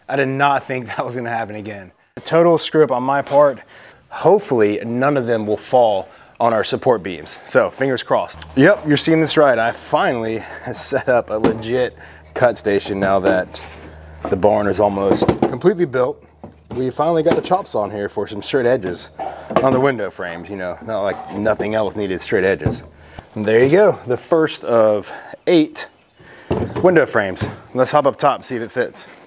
I did not think that was gonna happen again. A total screw up on my part. Hopefully none of them will fall on our support beams. So fingers crossed. Yep, you're seeing this right. I finally set up a legit cut station now that the barn is almost completely built. We finally got the chops on here for some straight edges on the window frames, you know, not like nothing else needed straight edges. And there you go, the first of 8 window frames. Let's hop up top and see if it fits.